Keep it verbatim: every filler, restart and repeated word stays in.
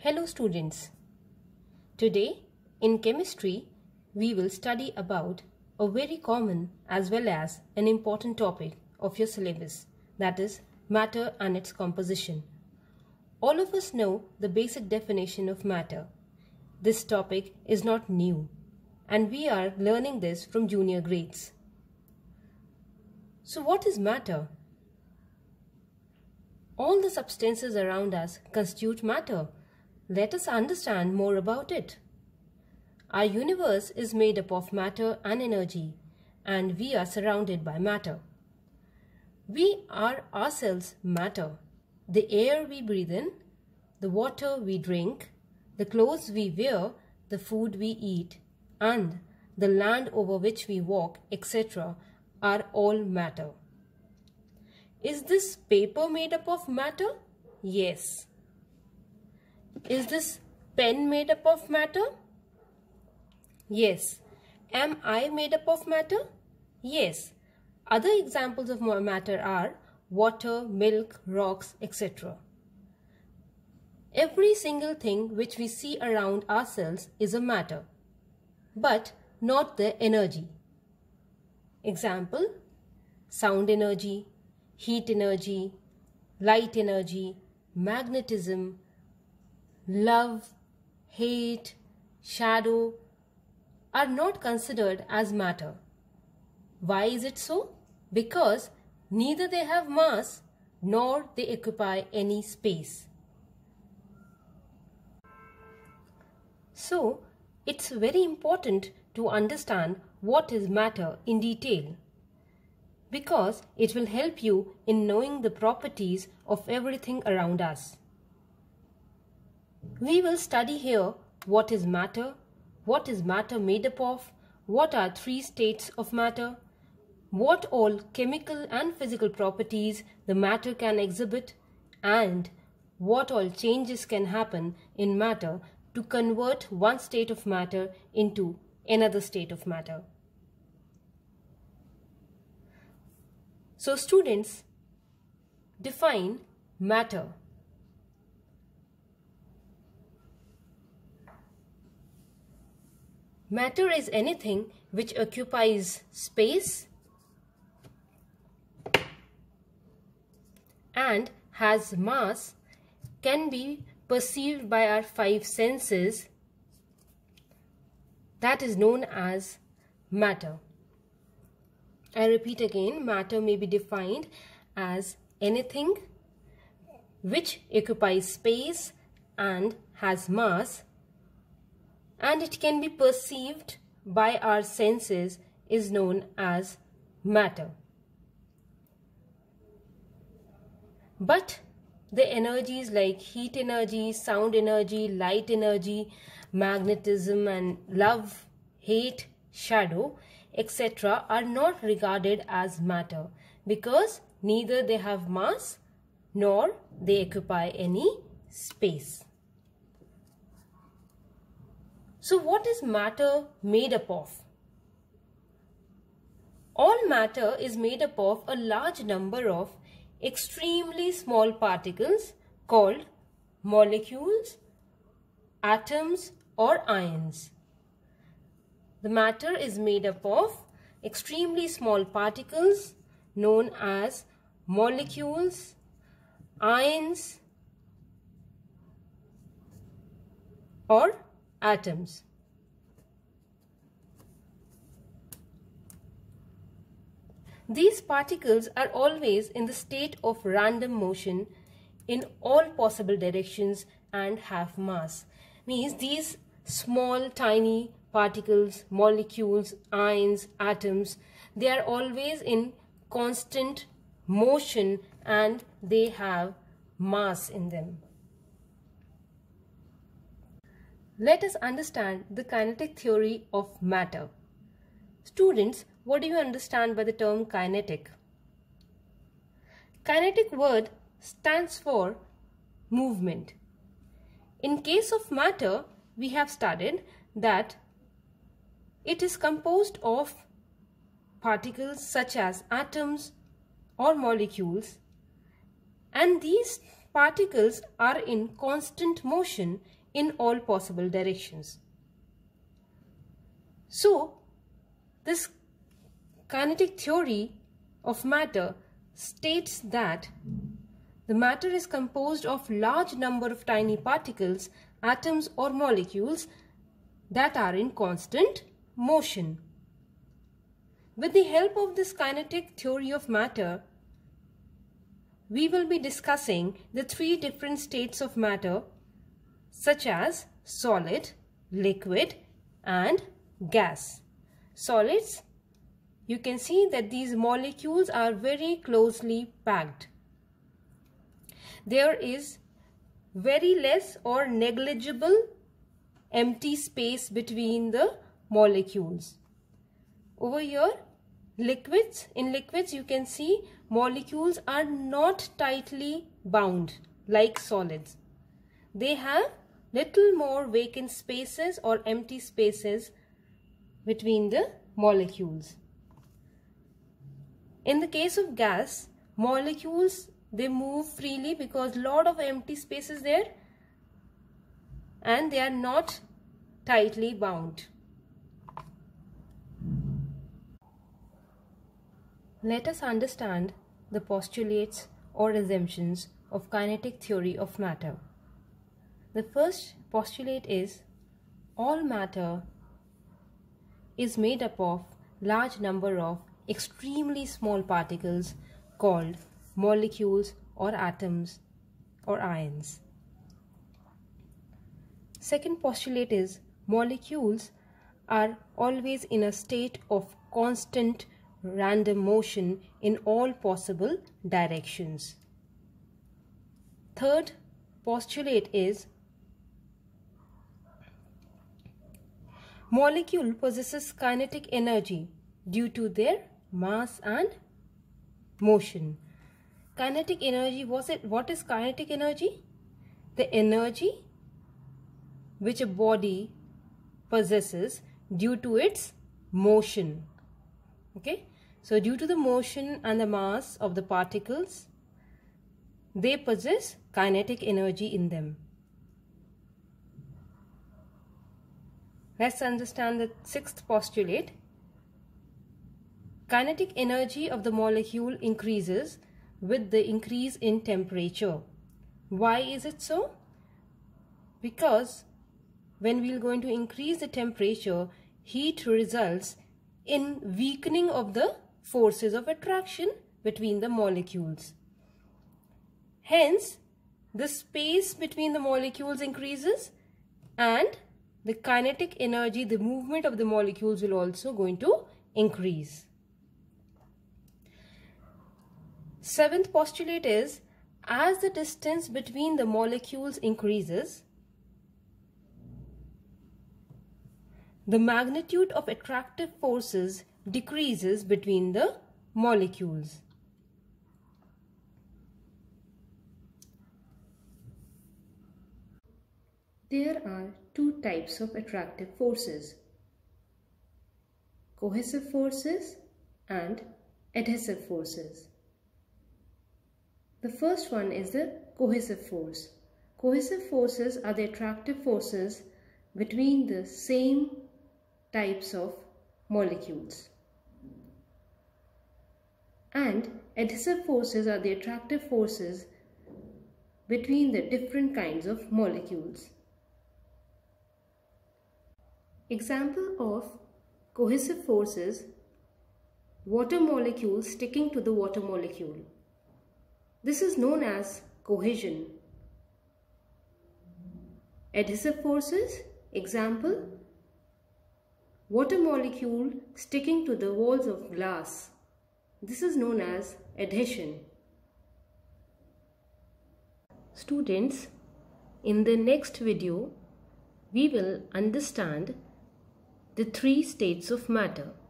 Hello students. Today in chemistry we will study about a very common as well as an important topic of your syllabus, that is matter and its composition. All of us know the basic definition of matter. This topic is not new and we are learning this from junior grades. So what is matter? All the substances around us constitute matter. Let us understand more about it. Our universe is made up of matter and energy, and we are surrounded by matter. We are ourselves matter. The air we breathe in, the water we drink, the clothes we wear, the food we eat, and the land over which we walk, et cetera are all matter. Is this paper made up of matter? Yes. Is this pen made up of matter? Yes. Am I made up of matter? Yes. Other examples of matter are water, milk, rocks, et cetera. Every single thing which we see around ourselves is a matter, but not the energy. Example: sound energy, heat energy, light energy, magnetism, love, hate, shadow are not considered as matter. Why is it so? Because neither they have mass nor they occupy any space. So, it's very important to understand what is matter in detail, because it will help you in knowing the properties of everything around us. We will study here what is matter, what is matter made up of, what are three states of matter, what all chemical and physical properties the matter can exhibit, and what all changes can happen in matter to convert one state of matter into another state of matter. So students, define matter. Matter is anything which occupies space and has mass, can be perceived by our five senses, that is known as matter. I repeat again, matter may be defined as anything which occupies space and has mass, and it can be perceived by our senses is known as matter. But the energies like heat energy, sound energy, light energy, magnetism and love, hate, shadow, et cetera are not regarded as matter because neither they have mass nor they occupy any space. So what is matter made up of? All matter is made up of a large number of extremely small particles called molecules, atoms or ions. The matter is made up of extremely small particles known as molecules, ions or atoms. These particles are always in the state of random motion in all possible directions and have mass. Means these small tiny particles, molecules, ions, atoms, they are always in constant motion and they have mass in them. Let us understand the kinetic theory of matter. Students, what do you understand by the term kinetic? Kinetic word stands for movement. In case of matter, we have studied that it is composed of particles such as atoms or molecules, and these particles are in constant motion in all possible directions. So, this kinetic theory of matter states that the matter is composed of large number of tiny particles, atoms or molecules that are in constant motion. With the help of this kinetic theory of matter, we will be discussing the three different states of matter such as solid, liquid and gas. Solids, you can see that these molecules are very closely packed. There is very less or negligible empty space between the molecules. Over here, liquids, in liquids you can see molecules are not tightly bound like solids. They have little more vacant spaces or empty spaces between the molecules. In the case of gas, molecules, they move freely because lot of empty space is there and they are not tightly bound. Let us understand the postulates or assumptions of kinetic theory of matter. The first postulate is all matter is made up of large number of extremely small particles called molecules or atoms or ions. Second postulate is molecules are always in a state of constant random motion in all possible directions. Third postulate is molecule possesses kinetic energy due to their mass and motion. Kinetic energy, was it, what is kinetic energy? The energy which a body possesses due to its motion. Okay, so due to the motion and the mass of the particles, they possess kinetic energy in them. Let's understand the sixth postulate. Kinetic energy of the molecule increases with the increase in temperature. Why is it so? Because when we are going to increase the temperature, heat results in weakening of the forces of attraction between the molecules. Hence, the space between the molecules increases and the kinetic energy, the movement of the molecules will also going to increase. Seventh postulate is, as the distance between the molecules increases, the magnitude of attractive forces decreases between the molecules. There are two types of attractive forces: cohesive forces and adhesive forces. The first one is the cohesive force. Cohesive forces are the attractive forces between the same types of molecules. And adhesive forces are the attractive forces between the different kinds of molecules. Example of cohesive forces: water molecule sticking to the water molecule. This is known as cohesion. Adhesive forces, example, water molecule sticking to the walls of glass. This is known as adhesion. Students, in the next video, we will understand the three states of matter.